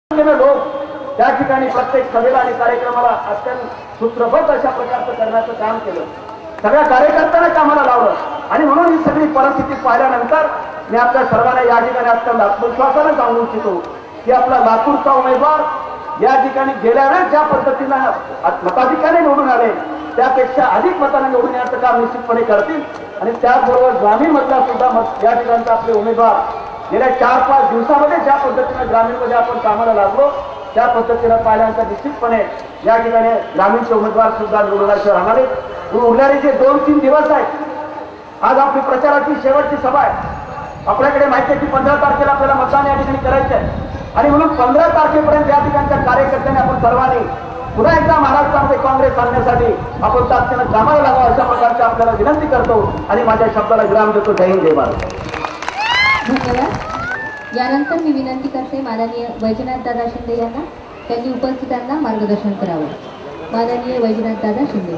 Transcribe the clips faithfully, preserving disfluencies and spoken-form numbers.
लोक त्या ठिकाणी प्रत्येक सभेला आणि कार्यक्रमाला अत्यंत सूत्रबद्ध अशा प्रकारचं करण्याचं काम केलं. सगळ्या कार्यकर्त्यांना कामाला लावलं आणि म्हणून ही सगळी परिस्थिती पाहिल्यानंतर मी आपल्या सर्वांना या ठिकाणी अत्यंत आत्मविश्वासाने सांगू इच्छितो की आपला लातूरचा उमेदवार या ठिकाणी गेल्या वेळेस ज्या पद्धतीनं मताधिकाने निवडून आले त्यापेक्षा अधिक मताने निवडून येण्याचं काम निश्चितपणे करतील. आणि त्याचबरोबर ग्रामीण मधला सुद्धा मत या ठिकाणचा आपले उमेदवार गेल्या चार पाच दिवसामध्ये ज्या पद्धतीनं ग्रामीणमध्ये आपण कामाला लागलो त्या पद्धतीनं पाहिल्यानंतर निश्चितपणे या ठिकाणी ग्रामीणचे उमेदवार सुद्धा निवडून राहणार आहेत. उरणारे जे दोन तीन दिवस आहेत, आज आपली प्रचाराची शेवटची सभा आहे. आपल्याकडे माहिती आहे की पंधरा तारखेला आपल्याला मतदान या ठिकाणी करायचं आहे आणि म्हणून पंधरा तारखेपर्यंत या ठिकाणच्या कार्यकर्त्यांनी आपण सर्वांनी पुन्हा एकदा महाराष्ट्रामध्ये काँग्रेस आणण्यासाठी आपण ताकदीनं कामाला लागावं अशा प्रकारची आपल्याला विनंती करतो आणि माझ्या शब्दाला विराम देतो. जय हिंद जय भारत. धन्यवाद. यानंतर मी विनंती करते माननीय वैजनाथ दादा शिंदे यांना त्यांनी उपस्थितांना मार्गदर्शन करावं. माननीय वैजनाथ दादा शिंदे.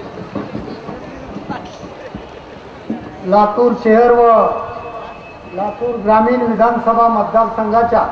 लातूर शहर व लातूर ग्रामीण विधानसभा मतदारसंघाच्या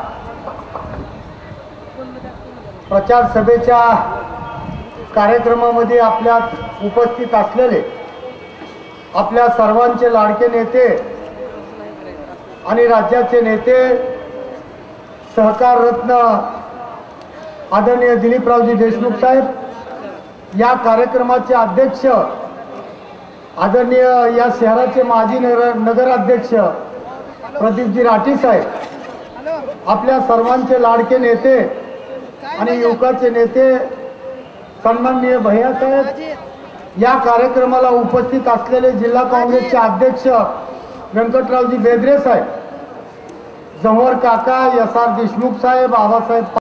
प्रचार सभेच्या कार्यक्रमामध्ये आपल्यात उपस्थित असलेले आपल्या सर्वांचे लाडके नेते आणि राज्याचे नेते सहकार रत्न आदरणीय दिलीपरावजी देशमुख साहेब, या कार्यक्रमाचे अध्यक्ष आदरणीय या शहराचे माजी नगर नगराध्यक्ष प्रदीपजी राठी साहेब, आपल्या सर्वांचे लाडके नेते आणि युवकाचे नेते सन्माननीय भैया साहेब, या कार्यक्रमाला उपस्थित असलेले जिल्हा काँग्रेसचे अध्यक्ष व्यंकटरावजी बेदरे साहेब, जव्हर काका, एस आर देशमुख साहेब, आबासाहेब